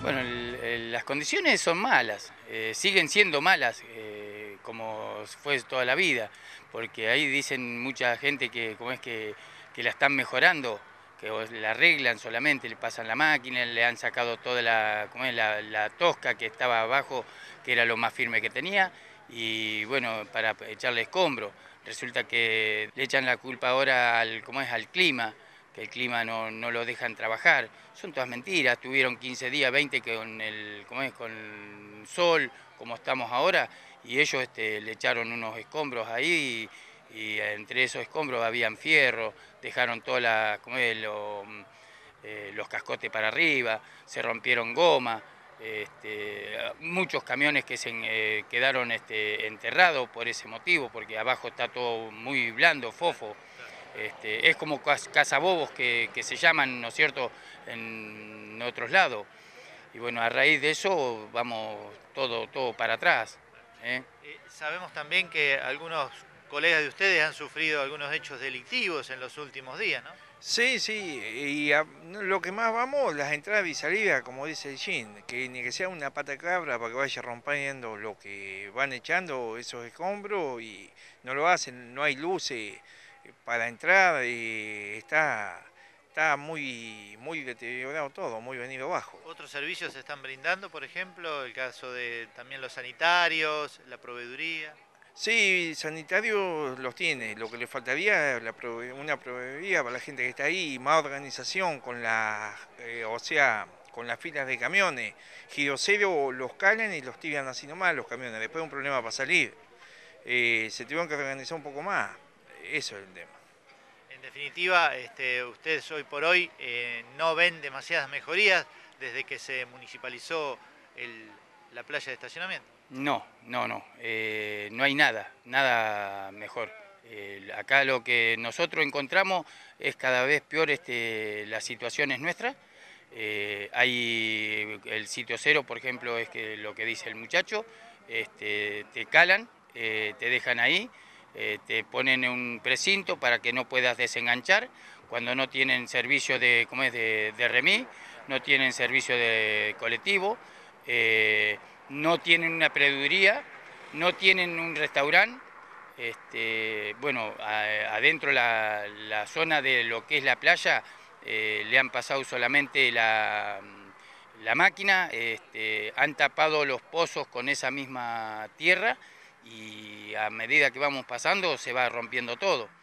Bueno, las condiciones son malas, siguen siendo malas, como fue toda la vida, porque ahí dicen mucha gente que como es que la están mejorando, que la arreglan solamente, le pasan la máquina, le han sacado toda como es, la tosca que estaba abajo, que era lo más firme que tenía, y bueno, para echarle escombro. Resulta que le echan la culpa ahora como es, al clima, que el clima no lo dejan trabajar. Son todas mentiras, tuvieron 15 días, 20 con como es, con sol, como estamos ahora, y ellos le echaron unos escombros ahí, y entre esos escombros habían fierro, dejaron toda como es, los cascotes para arriba, se rompieron goma, muchos camiones que se quedaron enterrados por ese motivo, porque abajo está todo muy blando, fofo. Es como cazabobos que se llaman, ¿no es cierto?, en otros lados. Y bueno, a raíz de eso vamos todo para atrás, ¿eh? Sabemos también que algunos colegas de ustedes han sufrido algunos hechos delictivos en los últimos días, ¿no? Sí, sí, y lo que más vamos, las entradas y salidas, como dice el Jean, que ni que sea una pata cabra para que vaya rompiendo lo que van echando esos escombros y no lo hacen, no hay luces para entrar y está muy deteriorado todo, muy venido abajo. Otros servicios se están brindando, por ejemplo, el caso de también los sanitarios, la proveeduría. Sí, sanitarios los tiene, lo que le faltaría es una proveeduría para la gente que está ahí, y más organización con o sea, con las filas de camiones. Giro cero los calan y los tiran así nomás los camiones, después un problema para salir. Se tuvieron que organizar un poco más, eso es el tema. En definitiva, ustedes hoy por hoy no ven demasiadas mejorías desde que se municipalizó la playa de estacionamiento. No, no hay nada mejor. Acá lo que nosotros encontramos es cada vez peor las situaciones nuestras. Hay el sitio cero, por ejemplo, es que lo que dice el muchacho, te calan, te dejan ahí, te ponen un precinto para que no puedas desenganchar cuando no tienen servicio ¿cómo es? De remis, no tienen servicio de colectivo. No tienen una proveeduría, no tienen un restaurante. Bueno, adentro la zona de lo que es la playa le han pasado solamente la máquina, han tapado los pozos con esa misma tierra y a medida que vamos pasando se va rompiendo todo.